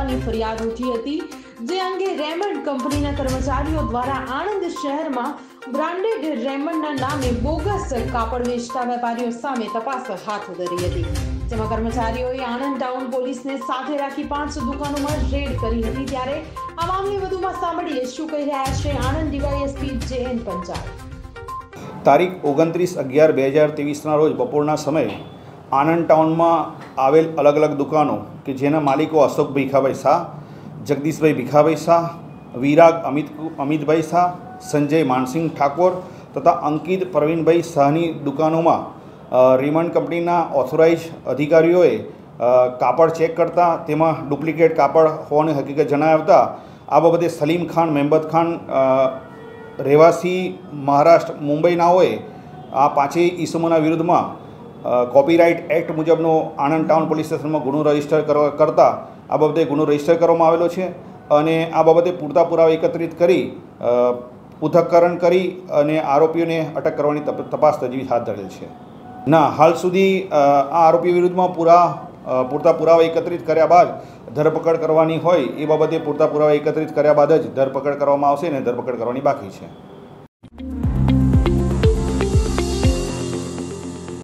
હોવાની ફરિયાદ ઉઠી હતી, જે અંગે રેમંડ કંપનીના કર્મચારીઓ દ્વારા આણંદ શહેરમાં બ્રાન્ડેડ રેમંડના નામે બોગસ કાપડ વેચતા વેપારીઓ સામે તપાસ હાથ ધરી હતી, જેમાં કર્મચારીઓએ આણંદ ટાઉન પોલીસને સાથે રાખી 5 દુકાનોમાં રેડ કરી હતી। ત્યારે આ મામલે વધુમાં સાંભળીએ શું કહી રહ્યા છે આણંદ ડીવાયએસપી JN પંચાલ। તારીખ 29/11/2023 રોજ બપોરના સમયે આણંદ ટાઉનમાં આવેલ અલગ અલગ દુકાનો કે જેના માલિકો અશોક ભીખાભાઈ શાહ, જગદીશભાઈ ભીખાભાઈ શાહ, વિરાગ અમિતભાઈ શાહ, સંજય માનસિંહ ઠાકોર તથા અંકિત પ્રવીણભાઈ શાહની દુકાનોમાં રેમંડ કંપનીના ઓથોરાઇઝ અધિકારીઓએ કાપડ ચેક કરતા તેમાં ડુપ્લિકેટ કાપડ હોવાની હકીકત જણાવતા આ બાબતે સલીમ ખાન, મેમબત ખાન રહેવાસી મહારાષ્ટ્ર મુંબઈનાઓએ આ 5 ઈસમોના વિરુદ્ધમાં કોપીરાઇટ એક્ટ મુજબનો આણંદ ટાઉન પોલીસ સ્ટેશનમાં ગુનો રજીસ્ટર કરતા આ બાબતે ગુનો રજીસ્ટર કરવામાં આવેલો છે અને આ બાબતે પૂરતા પુરાવા એકત્રિત કરી પૃથક્કરણ કરી અને આરોપીઓને અટક કરવાની તપાસ તજવીજ હાથ ધરેલ છે। હાલ સુધી આ આરોપી વિરુદ્ધમાં પૂરતા પુરાવા એકત્રિત કર્યા બાદ ધરપકડ કરવાની હોય એ બાબતે પૂરતા પુરાવા એકત્રિત કર્યા બાદ જ ધરપકડ કરવામાં આવશે અને ધરપકડ કરવાની બાકી છે।